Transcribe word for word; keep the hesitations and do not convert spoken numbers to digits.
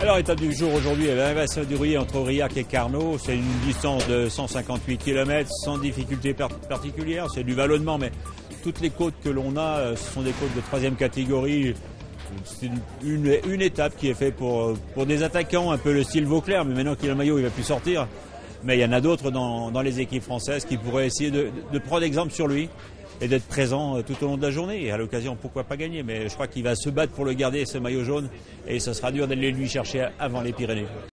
Alors, étape du jour aujourd'hui, la navigation du Rouillé entre Aurillac et Carnot. C'est une distance de cent cinquante-huit kilomètres sans difficulté particulière. C'est du vallonnement, mais toutes les côtes que l'on a, ce sont des côtes de troisième catégorie. C'est une, une, une étape qui est faite pour, pour des attaquants, un peu le style Vauclair, mais maintenant qu'il a le maillot, il ne va plus sortir. Mais il y en a d'autres dans, dans les équipes françaises qui pourraient essayer de, de prendre exemple sur lui et d'être présent tout au long de la journée. Et à l'occasion, pourquoi pas gagner. Mais je crois qu'il va se battre pour le garder, ce maillot jaune. Et ce sera dur d'aller lui chercher avant les Pyrénées.